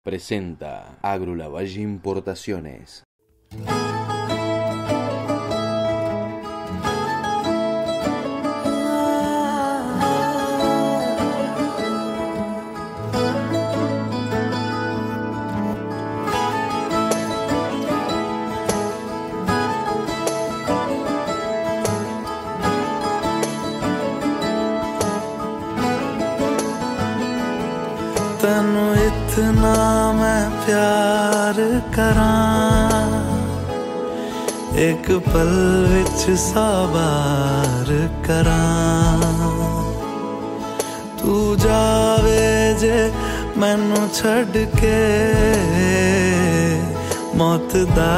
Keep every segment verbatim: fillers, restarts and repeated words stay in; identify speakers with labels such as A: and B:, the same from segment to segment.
A: presenta Agrolavalle Importaciones.
B: तैनू इतना मैं प्यार करां एक पल विच साबार करां तू जावे जे मैनू छड़ के मौत दा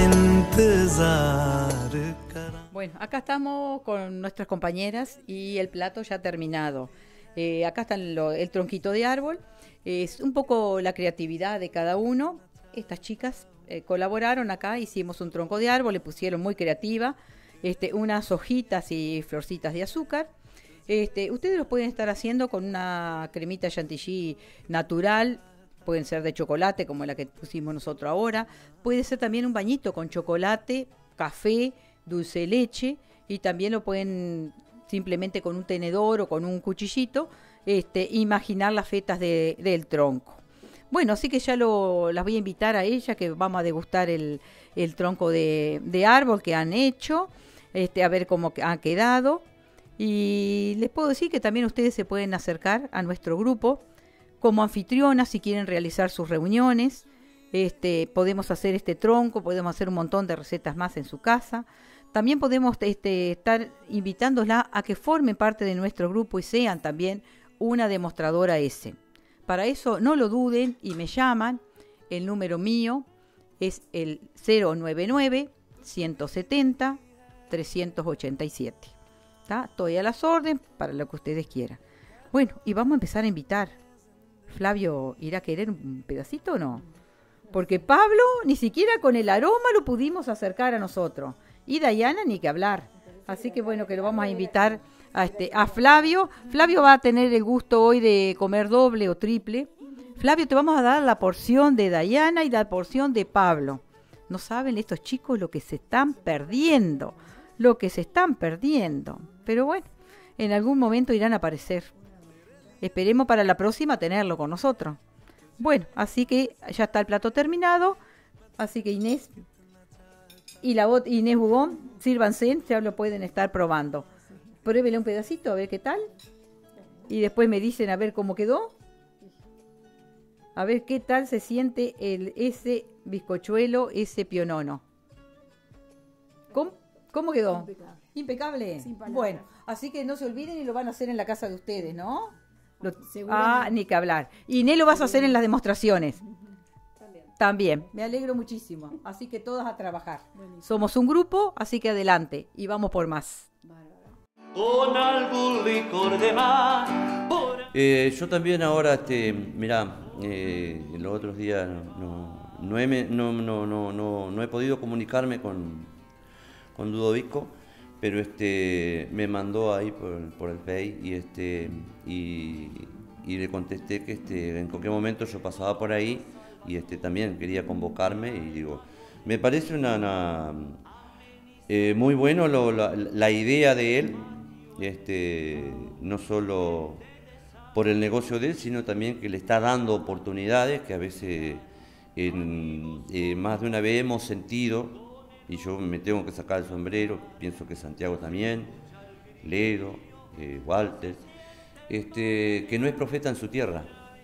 B: इंतजार करां।
C: Bueno, acá estamos con nuestras compañeras y el plato ya terminado. Eh, acá está lo, el tronquito de árbol. Es un poco la creatividad de cada uno. Estas chicas eh, colaboraron acá, hicimos un tronco de árbol, le pusieron muy creativa, este, unas hojitas y florcitas de azúcar. Este, ustedes lo pueden estar haciendo con una cremita chantilly natural, pueden ser de chocolate como la que pusimos nosotros ahora, puede ser también un bañito con chocolate, café, dulce de leche, y también lo pueden simplemente con un tenedor o con un cuchillito Este, imaginar las fetas de, del tronco. Bueno, así que ya lo, las voy a invitar a ella, que vamos a degustar el, el tronco de, de árbol que han hecho, este, a ver cómo ha quedado. Y les puedo decir que también ustedes se pueden acercar a nuestro grupo como anfitrionas si quieren realizar sus reuniones. Este, podemos hacer este tronco, podemos hacer un montón de recetas más en su casa. También podemos este, estar invitándola a que formen parte de nuestro grupo y sean también una demostradora S. Para eso no lo duden y me llaman. El número mío es el cero nueve nueve, ciento setenta, trescientos ochenta y siete. ¿Está? Estoy a las órdenes para lo que ustedes quieran. Bueno, y vamos a empezar a invitar. Flavio, ¿irá a querer un pedacito o no? Porque Pablo, ni siquiera con el aroma lo pudimos acercar a nosotros. Y Dayana, ni que hablar. Así que bueno, que lo vamos a invitar a, este, a Flavio. Flavio va a tener el gusto hoy de comer doble o triple. Flavio, te vamos a dar la porción de Dayana y la porción de Pablo. No saben estos chicos lo que se están perdiendo, lo que se están perdiendo. Pero bueno, en algún momento irán a aparecer. Esperemos para la próxima tenerlo con nosotros. Bueno, así que ya está el plato terminado. Así que Inés y la bot Inés Bugón, sírvanse, ya lo pueden estar probando. Pruébele un pedacito a ver qué tal. Y después me dicen a ver cómo quedó. A ver qué tal se siente el ese bizcochuelo, ese pionono. ¿Cómo, cómo quedó? Impecable. Impecable. Bueno, así que no se olviden y lo van a hacer en la casa de ustedes, ¿no? Lo, ah, ni que hablar. Inés lo vas a hacer en las demostraciones. También, me alegro muchísimo. Así que todas a trabajar. Buenísimo. Somos un grupo, así que adelante y vamos por más.
D: Con algún licor de mar. Eh, yo también ahora, este, mirá, eh, en los otros días no, no, no, he, no, no, no, no, no he podido comunicarme con, con Ludovico, pero este, me mandó ahí por, por el Face y, este, y, y le contesté que este, en cualquier momento yo pasaba por ahí. Y este, también quería convocarme y digo, me parece una, una eh, muy bueno lo, la, la idea de él, este, no solo por el negocio de él, sino también que le está dando oportunidades que a veces en, eh, más de una vez hemos sentido, y yo me tengo que sacar el sombrero, pienso que Santiago también, Ledo, eh, Walter, este, que no es profeta en su tierra.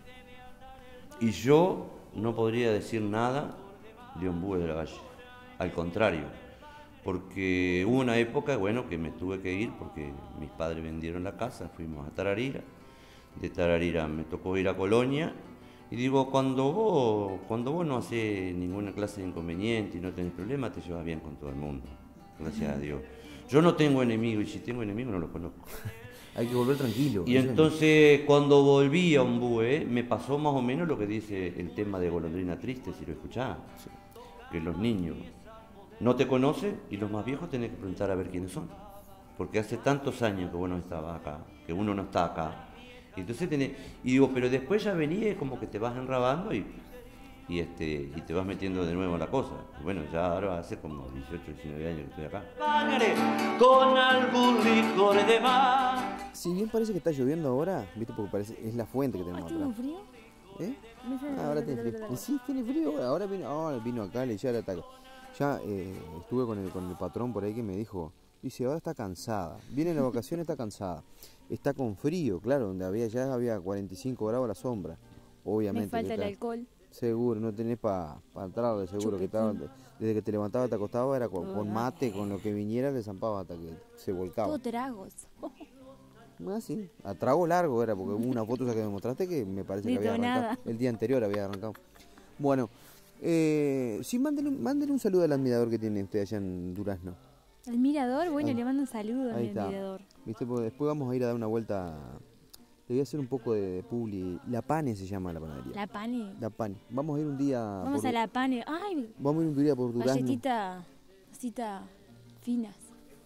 D: Y yo no podría decir nada de Ombúes de la Valle, al contrario, porque hubo una época, bueno, que me tuve que ir porque mis padres vendieron la casa, fuimos a Tararira, de Tararira me tocó ir a Colonia, y digo, cuando vos, cuando vos no haces ninguna clase de inconveniente y no tenés problema, te llevas bien con todo el mundo, gracias a Dios. Yo no tengo enemigos, y si tengo enemigos no los conozco.
E: Hay que volver tranquilo.
D: Y entonces cuando volví a Ombúes me pasó más o menos lo que dice el tema de Golondrina Triste, si lo escuchás. Sí. Que los niños no te conocen y los más viejos tenés que preguntar a ver quiénes son. Porque hace tantos años que uno estaba acá, que uno no está acá. Y entonces tenés, y digo, pero después ya venía como que te vas enrabando y y, este, y te vas metiendo de nuevo en la cosa. Bueno, ya ahora hace como dieciocho, diecinueve años que estoy acá.
F: Con algún licor de mar.
E: Si bien parece que está lloviendo ahora, ¿viste? Porque parece, es la fuente que tenemos
G: ¿Tengo
E: atrás.
G: frío?
E: ¿Eh? Ah, ahora tiene frío. Y sí, tiene frío. Ahora vino, ahora vino acá, le ya le ataca. Ya eh, estuve con el, con el patrón por ahí que me dijo, dice, ahora está cansada. Viene en la vacación, está cansada. Está con frío, claro, donde había ya había cuarenta y cinco grados a la sombra. Obviamente.
G: Me falta el
E: está,
G: alcohol.
E: seguro, no tenés para pa entrarle, seguro. Que estaba, desde que te levantabas, te acostabas, era con, con mate, con lo que viniera, le zampaba hasta que se volcaba.
G: Todo tragos.
E: Ah, sí, a trago largo era, porque hubo una foto que me mostraste que me parece que había
G: Detonada.
E: arrancado. El día anterior había arrancado. Bueno, eh, sí, mándenle, mándenle un saludo al admirador que tiene usted allá en Durazno.
G: El mirador, bueno,
E: Ahí.
G: le mando un saludo a
E: Ahí
G: mi
E: está.
G: mirador.
E: ¿Viste? Porque después vamos a ir a dar una vuelta. Le voy a hacer un poco de publi. La Pane se llama la panadería.
G: La pane.
E: La Pane. Vamos a ir un día.
G: Vamos
E: por,
G: a la pane. Ay,
E: Vamos a ir un día por Durazno.
G: galletita, cosita finas.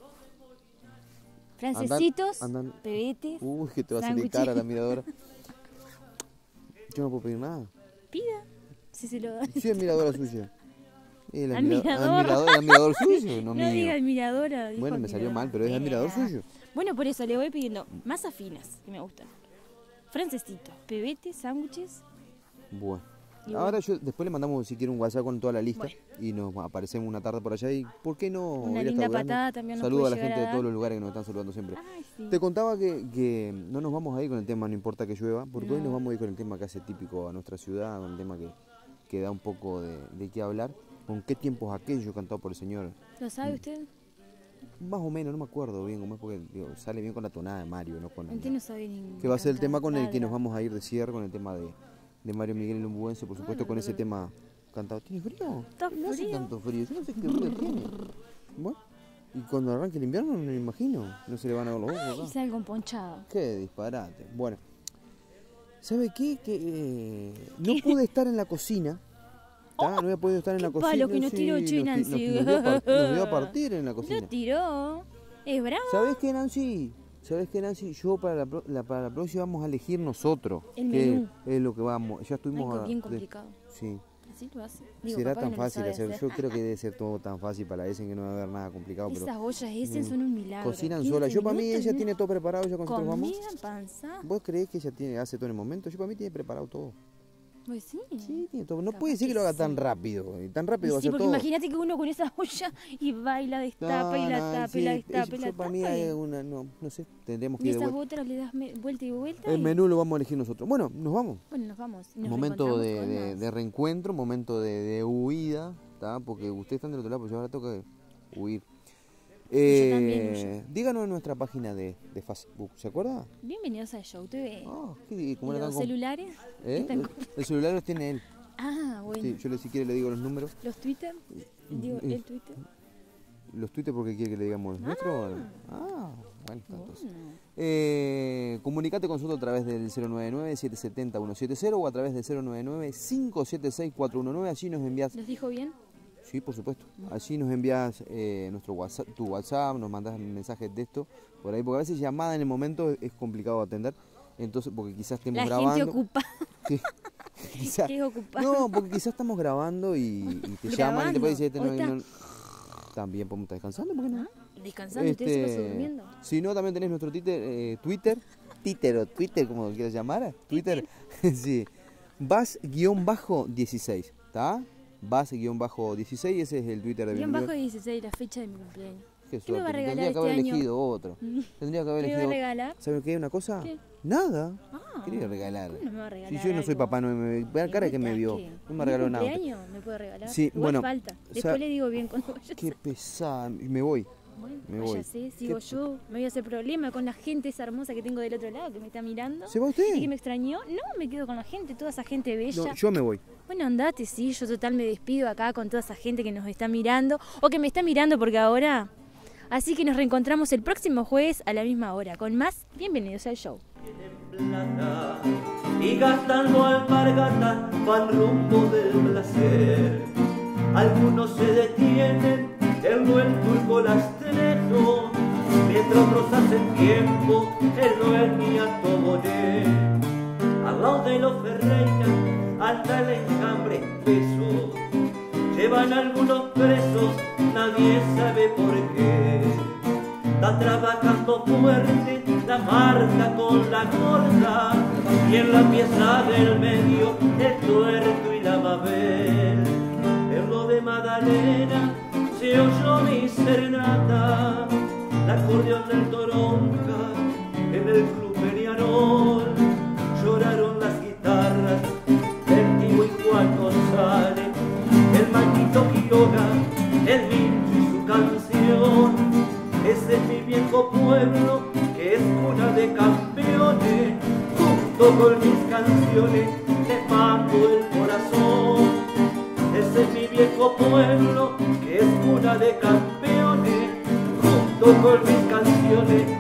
G: Francesitos,
E: Andan- andan-
G: pebetes.
E: Uy, que te va a salir
G: sándwiches.
E: cara la miradora. Yo no puedo pedir nada.
G: Pida. Si se lo da.
E: Sí, admiradora suya. El
G: Admirador.
E: admirador, el admirador suyo, no,
G: No
E: mío.
G: diga admiradora. dijo
E: Bueno, me salió
G: admirador.
E: mal, pero es admirador suyo.
G: Bueno, por eso le voy pidiendo masas finas, que me gustan. Francesitos, pebetes, sándwiches.
E: Bueno.
G: Y
E: Ahora yo después le mandamos si quiere un WhatsApp con toda la lista y nos aparecemos una tarde por allá y ¿por qué no?
G: Una
E: ir hasta
G: linda
E: Durazno?
G: patada también nos
E: Saludo a
G: puede
E: la
G: llegar
E: gente
G: a
E: de
G: dar.
E: todos los lugares que nos están saludando siempre.
G: Ay, sí.
E: Te contaba que, que no nos vamos a ir con el tema no importa que llueva, porque hoy
G: No.
E: nos vamos a ir con el tema que hace típico a nuestra ciudad, con el tema que, que da un poco de, de qué hablar. ¿Con qué tiempos aquello cantado por el señor?
G: ¿Lo sabe usted?
E: Más o menos, no me acuerdo bien cómo es porque digo, sale bien con la tonada de Mario, no con el-
G: Usted no sabe ni.
E: que va a ser el
G: cantar,
E: tema con el que nos
G: nada.
E: vamos a ir de cierre, con el tema de, de Mario Miguel Lumbuense, por supuesto, con ese tema cantado. ¿Tiene frío?
G: Está
E: No hace
G: frío.
E: tanto frío, yo no sé qué frío tiene. Bueno, y cuando arranque el invierno, no me imagino, no se le van a ver los ojos
G: Y
E: acá.
G: sale con ponchado.
E: Qué disparate. Bueno, ¿sabe qué? Que eh, no pude estar en la cocina. ¿tá? No había podido estar en la
G: qué
E: cocina.
G: palo que nos tiró,
E: sí,
G: che,
E: nos, ti-
G: Nancy.
E: nos- nos dio a par- nos dio a partir en la
G: Lo
E: cocina.
G: tiró. Es bravo.
E: ¿Sabes qué, Nancy? ¿Sabes qué, Nancy? Yo para la, pro- la- para la próxima vamos a elegir nosotros.
G: El
E: qué
G: menú.
E: es lo que vamos. Ya
G: Ay,
E: estuvimos. a-
G: bien
E: de-
G: complicado.
E: sí.
G: Así lo hace. Digo,
E: Será
G: capaz
E: tan
G: no lo
E: fácil
G: sabe
E: hacer. Yo creo que debe ser todo tan fácil para la Essen que no va a haber nada complicado. Pero
G: Esas ollas Essen
E: mm,
G: son un milagro.
E: cocinan
G: quince
E: sola. Yo para mí
G: minutos,
E: ella
G: ¿no?
E: tiene todo preparado. Ya cuando nosotros vamos.
G: Comida, panza.
E: ¿Vos creés que ella tiene, hace todo en el momento? Yo para mí tiene preparado todo.
G: Pues sí.
E: Sí, tiene todo. No
G: Capaz
E: puede ser que lo haga
G: sí.
E: tan rápido. Y tan
G: Y
E: rápido va a
G: sí,
E: ser
G: porque
E: todo.
G: imagínate que uno con esa olla y va y la destapa y la
E: No, no,
G: tapa
E: sí,
G: y la
E: es-
G: destapa y la
E: yo para mí
G: tapa.
E: hay
G: y-
E: una, no, no sé, tendremos que
G: Y
E: ir de
G: esas
E: vuelta.
G: otras le das me- vuelta y vuelta.
E: El
G: y-
E: menú lo vamos a elegir nosotros. Bueno, nos vamos.
G: Bueno, nos vamos. y nos
E: Momento
G: reencontramos
E: de,
G: con
E: de-
G: más.
E: de reencuentro, momento de, de huida, ¿tá? Porque ustedes están del otro lado, pero yo ahora tengo que huir. Eh,
G: también huyo.
E: díganos en nuestra página de, de Facebook, ¿se acuerda?
G: Bienvenidos a Show T V.
E: Ah, ¿qué- cómo
G: ¿Y
E: era
G: los
E: tan com-
G: celulares?
E: ¿Eh?
G: están
E: El,
G: com-
E: el celular los tiene él.
G: Ah, bueno.
E: Sí, yo le, si quiere le digo los números.
G: ¿Los Twitter? Digo,
E: Mm,
G: el Twitter.
E: ¿Los Twitter porque quiere que le digamos los nuestros? Ah, bueno, entonces.
G: Bueno.
E: Eh, comunicate con nosotros a través del cero nueve nueve, siete siete cero, uno siete cero o a través del cero nueve nueve, cinco siete seis, cuatro uno nueve. Allí nos envías,
G: ¿Los dijo bien?
E: sí, por supuesto, allí nos envías eh, nuestro WhatsApp, tu WhatsApp, nos mandas mensajes de texto por ahí, porque a veces llamada en el momento es complicado atender, entonces porque quizás estemos
G: La
E: grabando.
G: gente ocupada.
E: Sí, quizás-
G: ¿Qué es ocupada?
E: no, porque quizás estamos grabando y, y te llaman y te pueden decir, este no,
G: ¿O está?
E: no- también podemos estar descansando, ¿por qué no?
G: Descansando, usted se pasó
E: Este,
G: durmiendo.
E: Si no, también tenés nuestro Twitter, eh, Twitter, Twitter o Twitter, como quieras llamar, Twitter, sí, Vas-dieciséis, ¿está? Vas-dieciséis, ese es el Twitter de
G: Bien
E: mi
G: bajo de dieciséis, la fecha de mi cumpleaños.
E: Qué
G: ¿Qué me va a
E: suerte,
G: regalar
E: tendría que haber
G: este año?
E: elegido otro. Tendría que haber
G: ¿Qué me va a
E: elegido.
G: regalar?
E: ¿Sabes qué? ¿Una cosa?
G: ¿Qué?
E: Nada.
G: Ah,
E: ¿Qué le iba a regalar?
G: ¿cómo no me va a regalar
E: Si yo no soy
G: algo?
E: papá, no me ve la cara que me vio.
G: ¿Qué?
E: No me regaló
G: ¿Mi
E: nada.
G: cumpleaños me puede regalar?
E: Sí,
G: Igual
E: bueno,
G: falta. Después
E: sa-
G: le digo bien cuando vaya.
E: Qué pesada. Me voy.
G: Bueno,
E: me
G: vaya
E: voy.
G: sé, sigo
E: Qué-
G: yo. Me voy a hacer problema con la gente esa hermosa que tengo del otro lado que me está mirando.
E: ¿Se va usted?
G: ¿Y que me extrañó? No, me quedo con la gente, toda esa gente bella.
E: No, yo me voy.
G: Bueno, andate, sí, yo total me despido acá con toda esa gente que nos está mirando o que me está mirando porque ahora. Así que nos reencontramos el próximo jueves a la misma hora con más Bienvenidos al Show.
F: Plata, y gastando alpargatas van rumbo del placer. Algunos se detienen en lo el turco lastrejo, mientras otros hacen tiempo en lo el Miatoboné. Al lado de los Ferreira anda el enjambre, con algunos presos, nadie sabe por qué. Está trabajando fuerte la marca con la gorda, y en la pieza del medio el tuerto y la babel. En lo de Magdalena se oyó mi serenata, la acordeón del Toronca en el club Peñarol. Lloraron las guitarras del Tío y Juan González, el Manquito Quiroga, el Mincho y su canción. Ese es mi viejo pueblo que es cuna de campeones, junto con mis canciones les mando el corazón. Ese es mi viejo pueblo que es cuna de campeones, junto con mis canciones